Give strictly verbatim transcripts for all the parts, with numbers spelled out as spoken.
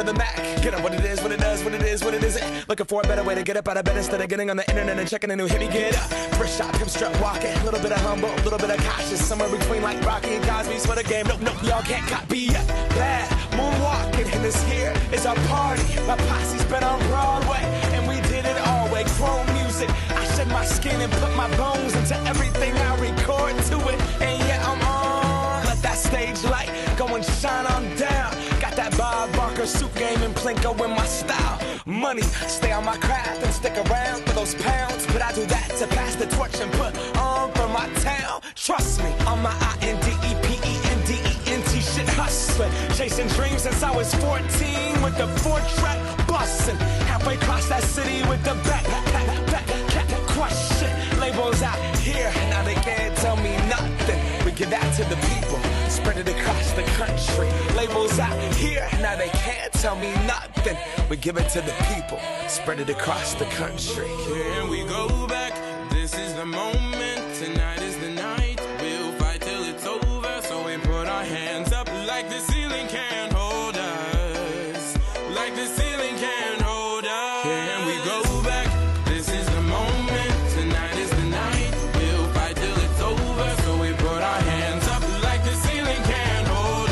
to the Mac. Get up what it is, what it does, what it is, what it isn't. Looking for a better way to get up out of bed instead of getting on the internet and checking a new hit. Me get up, first shot, pimp strut walking. A little bit of humble, a little bit of cautious. Somewhere between like Rocky and Cosby's for the game. Nope, nope, y'all can't copy yet. Bad moonwalking, and this here is our party. My posse's been on Broadway, and we did it all way. Chrome music, I shed my skin and put my bones into everything I record to it. And yeah, I'm on. Let that stage light go and shine on down. Got that Bob Barker suit game and Plinko in my style. Money, stay on my craft and stick around for those pounds. But I do that to pass the torch and put on for my town. Trust me, on my I N D E P E N D E N T shit hustling. Chasing dreams since I was fourteen with the four-track bustin'. Halfway across that city with the back, back, back, back, crush shit. Labels out here, now they can't tell me nothing. We give that to the people, spread it across the country. Labels out here, now they can't tell me nothing. We give it to the people, spread it across the country. Can we go back? This is the moment, tonight is the night. We'll fight till it's over, so we put our hands up like the ceiling can't hold us. Like the ceiling can't hold us. Can we go back? This is the moment, tonight is the night. We'll fight till it's over, so we put our hands up like the ceiling can't hold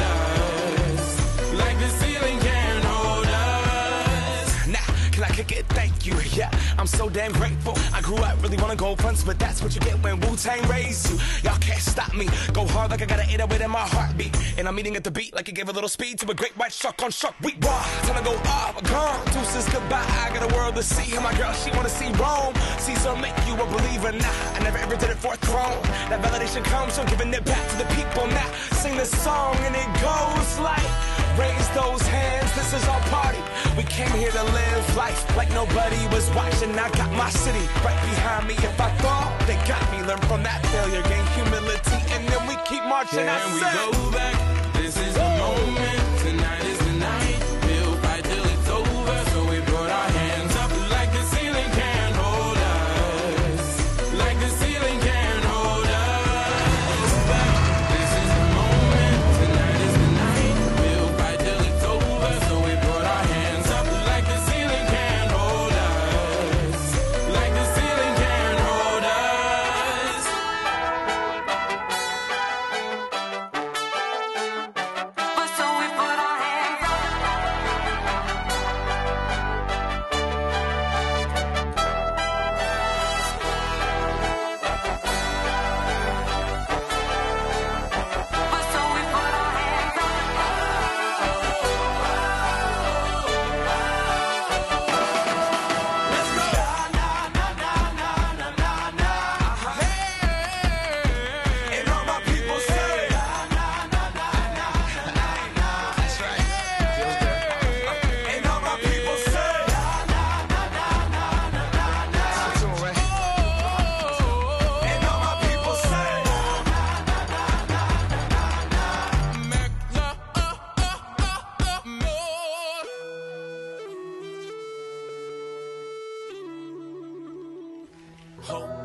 us. Like the ceiling can't hold us. Now, can I kick it? Thank you, yeah. I'm so damn grateful. I grew up really wanna go fronts, but that's what you get when Wu-Tang raised you. Y'all can't stop me. Go hard like I got an eight oh eight in my heartbeat. And I'm eating at the beat like it gave a little speed to a great white shark on shark week. Raw, time to go off, gone. Deuces goodbye. I got a world to see. And my girl, she wanna see Rome. Caesar make you a believer. Nah, I never ever did it for a throne. That validation comes from giving it back to the people. Now, sing this song and it goes like, raise those hands, this is our party. We came here to live life like nobody was watching. I got my city right behind me. If I fall, they got me. Learn from that failure, gain humility, and then we keep marching. Can I we said, go back? This is the moment, tonight is the night. We'll fight till it's over, so we put our hands up like the ceiling can't hold us. Like the ceiling can't hold us. Back. This is the moment, tonight is the night. We'll fight till it's over, so we put our hands up like the ceiling can't hold us. Like the ceiling can't hold us. But so we put our hands up. But so we put our hands up. and all my people say, that's right. And all my people say, that's all right. And all my people say, Make the, uh, uh, uh, uh, more. hope.